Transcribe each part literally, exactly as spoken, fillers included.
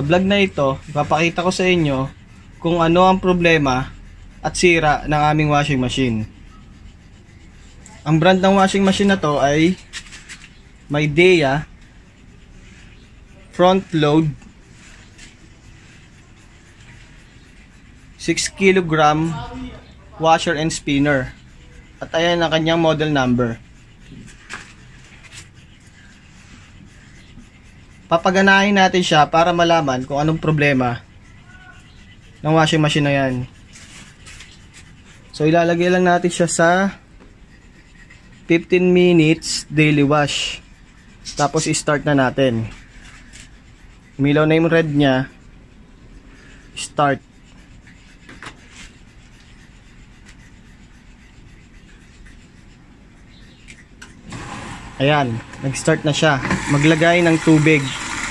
vlog na ito, ipapakita ko sa inyo kung ano ang problema at sira ng aming washing machine. Ang brand ng washing machine na to ay Midea front load six kilogram washer and spinner. At ayan ang kanyang model number. Papaganahin natin siya para malaman kung anong problema ng washing machine na yan. So ilalagay lang natin siya sa fifteen minutes daily wash. Tapos i-start na natin. Umilaw na yung red niya. Start. Ayan, nag-start na siya. Maglagay ng tubig.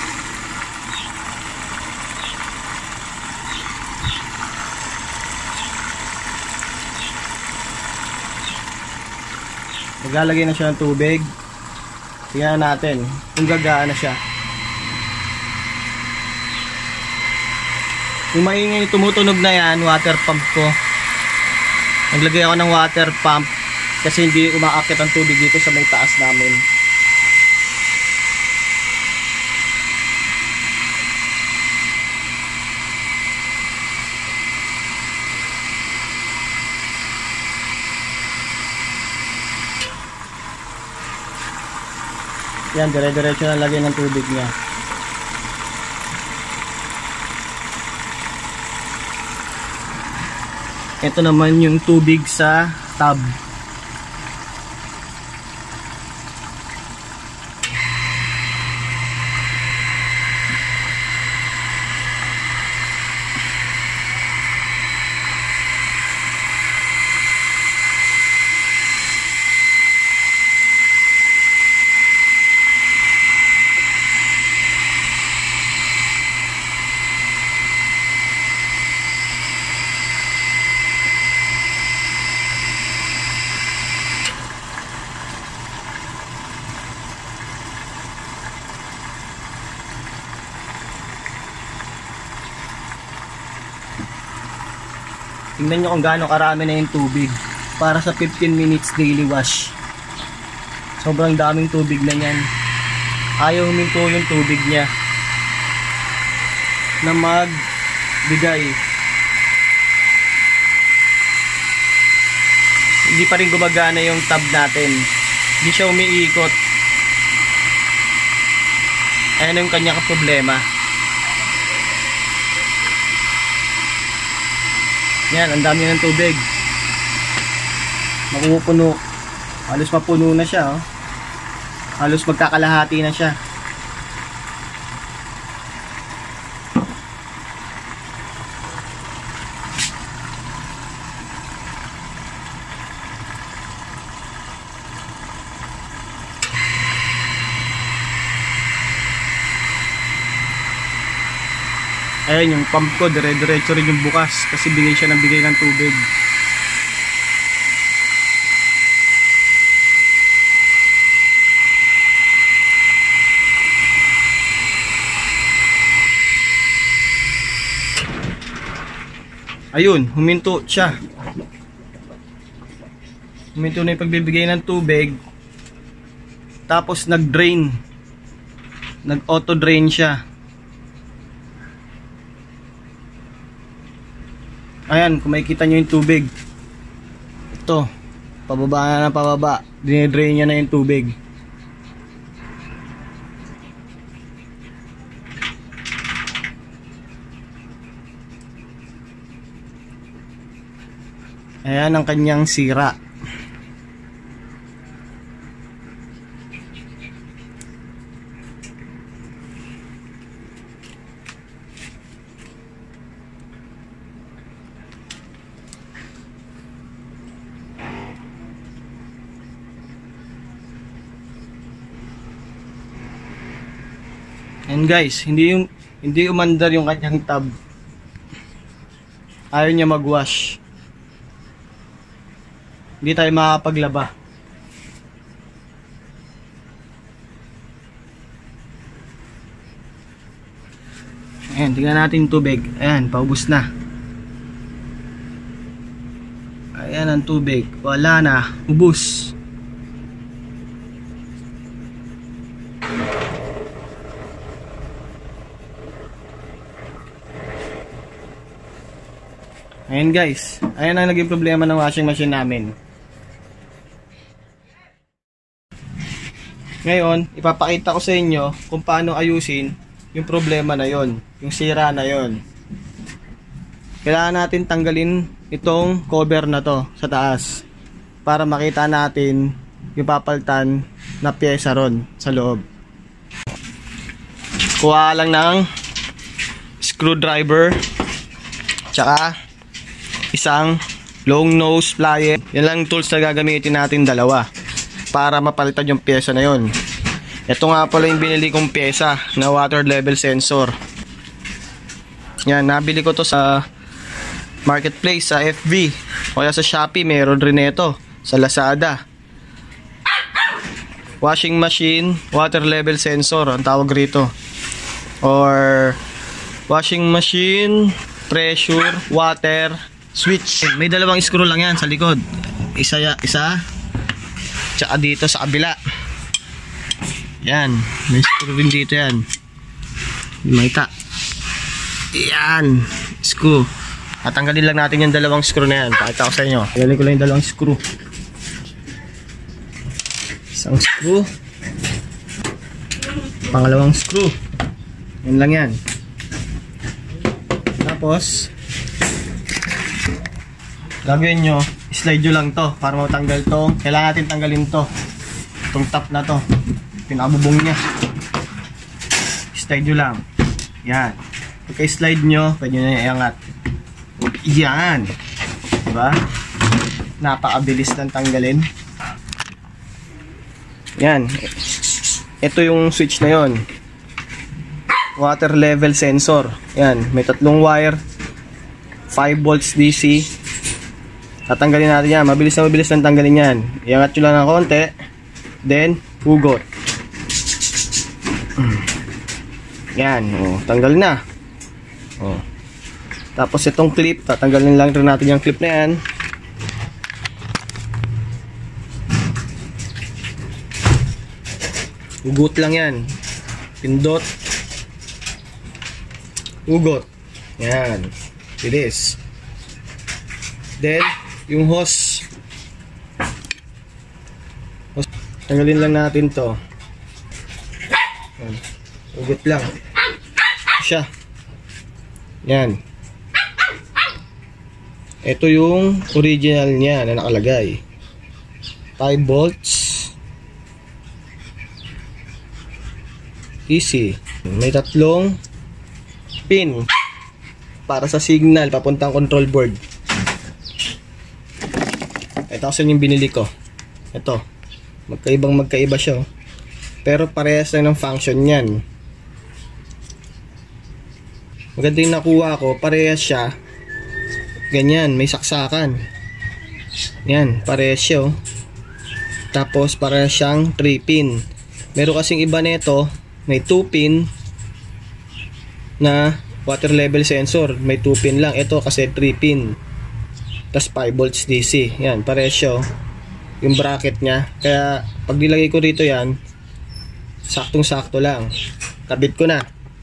Maglalagay na siya ng tubig. Tingnan natin kung gagaan na siya. Kung maingay tumutunog na yan, water pump ko. Naglagay ako ng water pump kasi hindi umaakit ang tubig dito sa may taas namin. Yan, dire-diretso na lagay ng tubig niya. Ito naman yung tubig sa tub. Tingnan nyo kung gaano karami na yung tubig para sa fifteen minutes daily wash. Sobrang daming tubig na yan. Ayaw huminto yung tubig niya na magbigay. Hindi pa rin gumagana yung tub natin. Hindi siya umiikot. Ayan yung kanyang problema. Yan, ang dami ng tubig. Mapupuno. Halos mapuno na siya, oh. Halos magkakalahati na siya. Ayan, yung pump ko, dire-diretso rin yung bukas kasi bigay siya ng bigay ng tubig. Ayun, huminto siya. Huminto na yung pagbibigay ng tubig. Tapos nag-drain. Nag-auto-drain siya. Ayan, kung makikita nyo yung tubig. Ito, pababa na na pababa. Dine-drain niya na yung tubig. Ayan ang kanyang sira. And guys, hindi yung hindi umandar yung kanyang tub. Ayaw niya mag-wash. Hindi tayo makapaglaba. Ayan. tingnan natin yung tubig. Ayan, paubos na. Ayan ang tubig. Wala na. Ubus. Ayan guys. Ayan ang naging problema ng washing machine namin. Ngayon, ipapakita ko sa inyo kung paano ayusin yung problema na yon, yung sira na yon. Kailangan natin tanggalin itong cover na to sa taas para makita natin yung papalitan na pyesa ron sa loob. Kuha lang ng screwdriver tsaka isang long nose plier. Yan lang tools na gagamitin natin, dalawa, para mapalitan yung pyesa na yon. Ito nga pala yung binili kong pyesa na water level sensor. Yan, nabili ko to sa marketplace, sa F B o kaya sa Shopee. Meron rin ito sa Lazada. Washing machine water level sensor ang tawag rito, or washing machine pressure water switch. May dalawang screw lang yan sa likod, isa isa tsaka dito sa kabila. Yan, may screw rin dito yan. Makita. Yan, screw. At tanggalin lang natin yung dalawang screw na yan. Pakita ko sa inyo. Tanggalin ko lang yung dalawang screw. Isang screw. Pangalawang screw. Yan lang yan. Tapos gagawin nyo, slide nyo lang to para matanggal to. Kailangan natin tanggalin to, itong top na to, pinakabubong nya. Slide nyo lang. Yan. Pagka slide nyo, pwede nyo iangat. Yan, diba? Napakabilis lang tanggalin. Yan. Ito yung switch na yon, water level sensor. Yan, may tatlong wire, five volts D C. Tatanggalin natin yan. Mabilis na mabilis lang tanggalin yan. Iangat nyo lang ng konti, then hugot. Yan, oh, tanggal na. Oh. Tapos itong clip, tatanggalin lang rin natin yung clip na yan. Hugot lang yan. Pindot. Hugot. Yan. Bilis. Then, yung hose. hose. Tanggalin lang natin to. Yan. Hugot lang. Siya. Yan. Ito yung original niya na nakalagay. five volts. Easy. May tatlong pin para sa signal papuntang control board. Ito kasi yung binili ko. Ito. Magkaibang magkaiba siya. Pero parehas lang ng function niyan. Maganda yung nakuha ko. Parehas siya. Ganyan. May saksakan. Yan. Parehas siya. Oh. Tapos parehas siyang three pin. Meron kasing iba nito. May two pin na water level sensor. May two pin lang. Ito kasi three pin. Tas five volts D C. Yan, parehas siya. Yung bracket niya. Kaya pag nilagay ko rito yan, saktong sakto lang. Kabit ko na.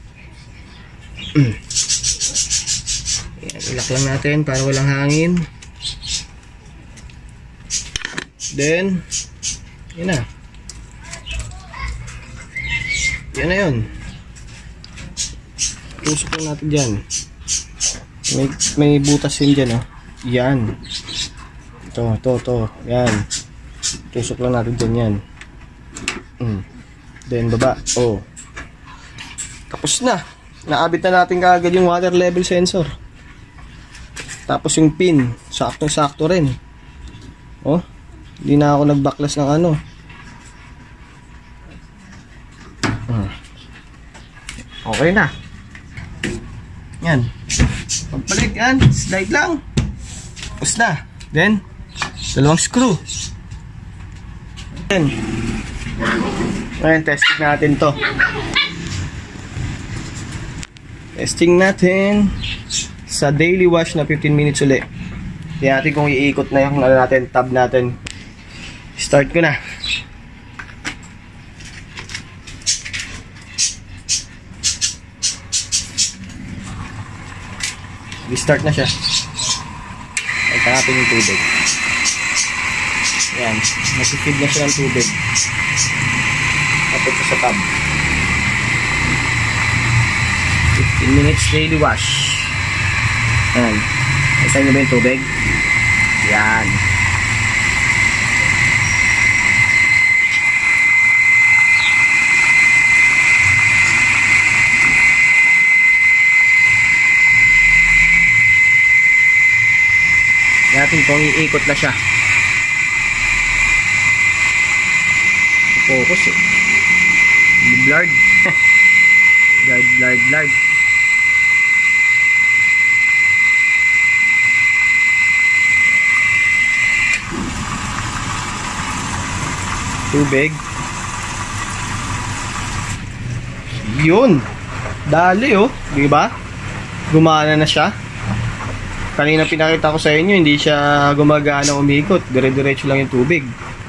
Yan, ilak lang natin para walang hangin. Then yan na. Yan na yun. Tusok lang natin dyan. May, may butas yun dyan, oh. Yan. Ito, ito, ito. Yan. Tusok lang natin dyan yan. Mm. Then baba. Oh. Tapos na. Naabit na natin kaagad yung water level sensor. Tapos yung pin. Saktong sakto rin. Oh. Hindi na ako nagbaklas ng ano. Hmm. Okay na. Yan. Pagpalit yan. Slide lang. Tapos na. Then, dalawang screw. Then, ngayon, testing natin to. Testing natin sa daily wash na fifteen minutes ulit. Tingnan natin kung iikot na yung ano natin, tab natin. Start ko na. Restart na siya. Ito natin yung tubig. Ayan, nag-feed na siya ng tubig. Tapos ito sa tab. fifteen minutes daily wash. Ayan. Isa nyo ba yung tubig? Ayan. Natin kung iikot na siya. Focus eh. Blurred. Blurred, blurred, blurred. Tubig. Yun. Dali oh. Diba? Gumana na siya. Kanina pinakita ko sa inyo, hindi siya gumagana umikot. Dire-diretso lang yung tubig.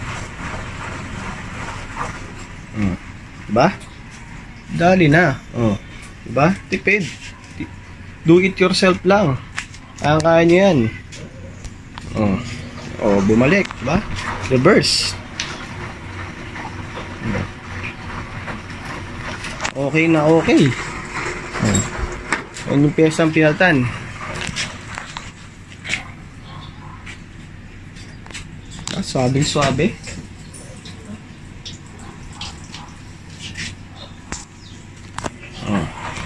Hmm. Diba? Dali na. Oh. Diba? Tipid. Do it yourself lang. Ang kaya nyo yan. Oh. Oh, bumalik. Diba? Reverse. Okay na okay. Oh. Yan yung piyesang pinaltan. Ah, suabe-suabe. Oh.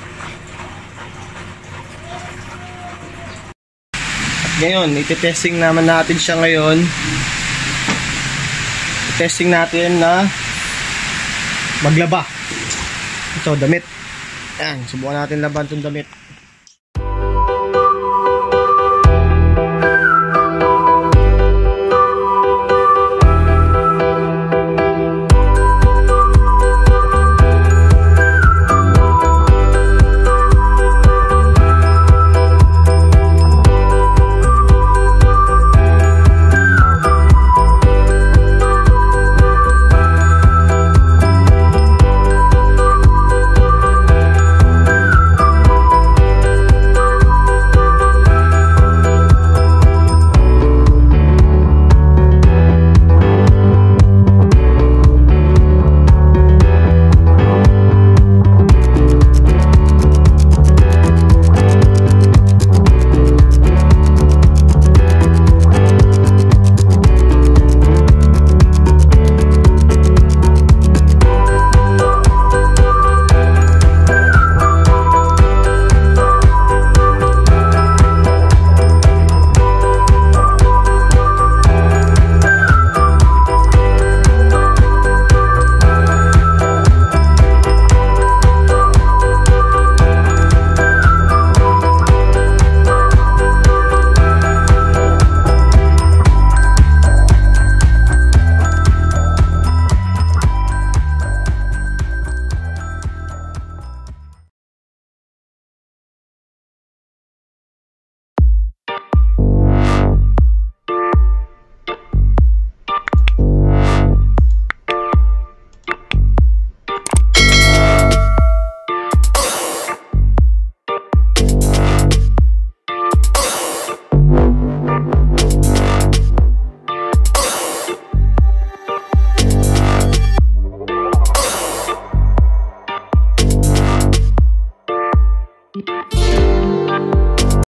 At ngayon, iti-testing naman natin siya ngayon. I-testing natin na maglaba. Ito, damit. Ayan, subukan natin laban itong damit.